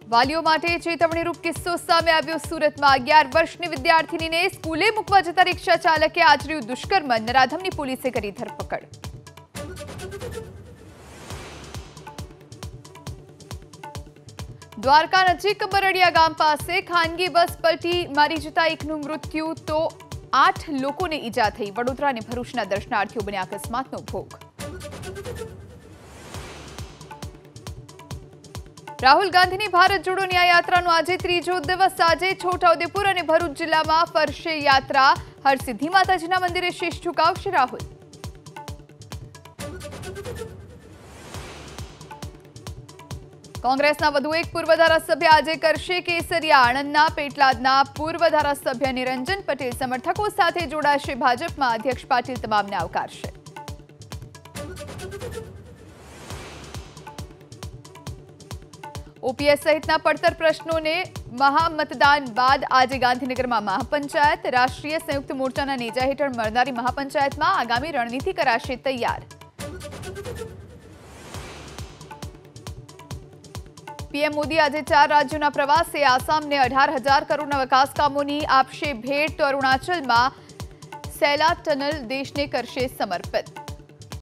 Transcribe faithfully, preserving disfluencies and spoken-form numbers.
વાલીઓ માટે ચેતવણીરૂપ કિસ્સો સામે આવ્યો સુરતમાં અગિયાર વર્ષની વિદ્યાર્થીનીને સ્કૂલે મૂકવા જતા રિક્ષા ચાલકે આચર્યું દુષ્કર્મ નરાધમની પોલીસે કરી ધરપકડ। દ્વારકા નજીક બરડિયા ગામ પાસે ખાનગી બસ પલટી મારી જતા એકનું મૃત્યુ તો આઠ લોકોને ઈજા થઈ। વડોદરા અને ભરૂચના દર્શનાર્થીઓ બન્યા અકસ્માતનો ભોગ। રાહુલ ગાંધીની ભારત જોડો ન્યાય યાત્રાનો આજે ત્રીજો દિવસ। આજે છોટાઉદેપુર અને ભરૂચ જિલ્લામાં ફરશે યાત્રા। હરસિદ્ધિ માતાજીના મંદિરે શીશ ઝુકાવશે રાહુલ। કોંગ્રેસના વધુ એક પૂર્વ ધારાસભ્ય આજે કરશે કેસરિયા। આણંદના પેટલાદના પૂર્વ ધારાસભ્ય નિરંજન પટેલ સમર્થકો સાથે જોડાશે ભાજપમાં। અધ્યક્ષ પાટીલ તમામને આવકારશે। ઓપીએસ સહિતના પડતર પ્રશ્નોને મહામતદાન બાદ આજે ગાંધીનગરમાં મહાપંચાયત। રાષ્ટ્રીય સંયુક્ત મોરચાના નેજા હેઠળ મળનારી મહાપંચાયતમાં આગામી રણનીતિ કરાશે તૈયાર। પીએમ મોદી આજે ચાર રાજ્યોના પ્રવાસે। આસામને અઢાર હજાર કરોડના વિકાસ કામોની આપશે ભેટ, તો અરુણાચલમાં સૈલા ટનલ દેશને કરશે સમર્પિત।